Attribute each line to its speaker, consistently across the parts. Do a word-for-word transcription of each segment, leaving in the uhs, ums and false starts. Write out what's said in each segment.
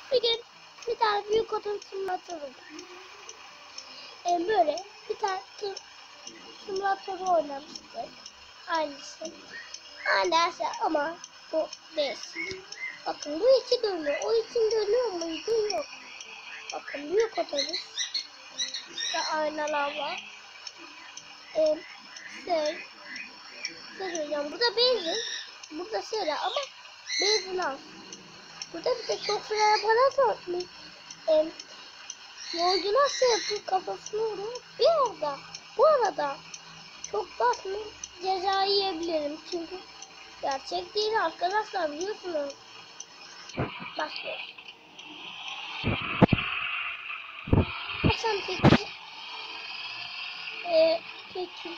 Speaker 1: Bir gün bir tane büyük otun simülatörü. E, böyle bir tane simülatörü oynamıştık. Aynısı. Aynı derse ama bu değil. Bakın bu içi dönüyor. O için dönüyor muydu? Yok. Bakın büyük otobüs. Ve aynalar var. Ee, şey. Söyleyeceğim. Burada benzin. Burada şöyle ama benzin az. Burada bir de çok fena para sormuş. Ee, yolcu nasıl yapıyor kafasını vuruyor. Bir arada. Bu arada çok basma ceza yiyebilirim. Çünkü gerçek değil arkadaşlar, biliyorsunuz. Başlıyoruz. Hasan peki. Ee, peki.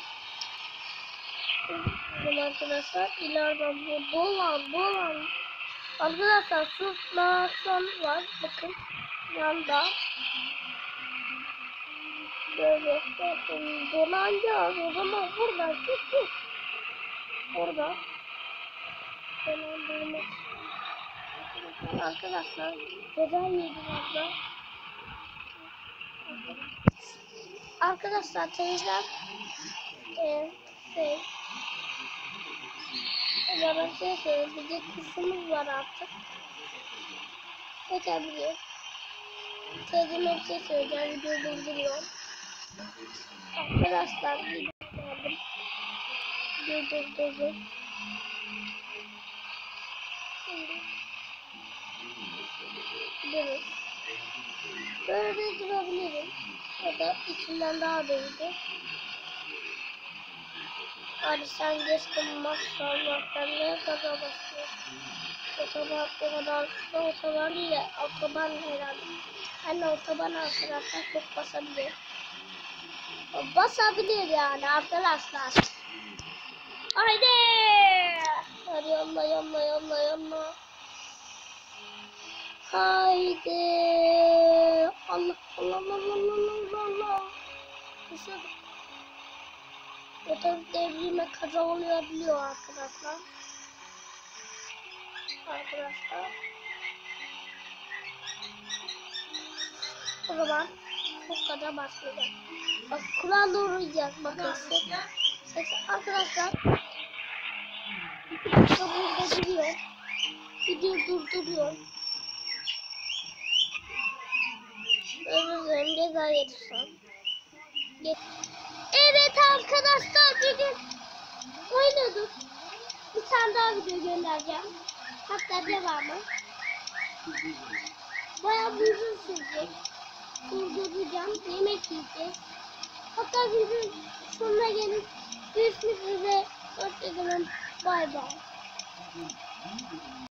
Speaker 1: Şimdi arkadaşlar ileriden bu dolan dolan. Arkadaşlar susmasyon var. Bakın yanda. Böyle bakın dolanacağız. O zaman buradan çıktık. Orada. Dolandırmak. Arkadaşlar ceza yedim orada. Arkadaşlar teyzem e, şey bana şey söyleyecek kısmımız var artık. Geçebiliyor. Teyzeme bir şey söyleyeceğim. Videoyu durduruyor. Arkadaşlar video geldim. Video durdurdum. Şimdi gidiyoruz. Böyle durabilirim. Ya da içinden daha büyüdü. Hadi sen geçtin maşallah, ben ne kadar basıyorum. Otoban o kadar da otoban değil de otoban herhalde. Hani otoban arkadaşlar çok basabilir. O basabilir yani arkadaşlar. Haydi. Hadi yolla yolla yolla yolla. Haydi. Allah Allah Allah Allah Allah Allah. Düşürdüm. Otobüs devrime kaza olabiliyor arkadaşlar. Arkadaşlar. O zaman çok kadar başlayacak. Bak Kur'an doğrayacağız bakın. Ses arkadaşlar. Burada duruyor. Video durduruyor. Özür dilerim, ceza yedirsen. Evet arkadaşlar, bugün oynadık. Bir tane daha video göndereceğim. Hatta devamı. Bayağı uzun sürecek. Durduracağım. Yemek yiyeceğiz. Hatta videonun sonuna gelip görüşmek üzere. Hoşçakalın. Bay bay.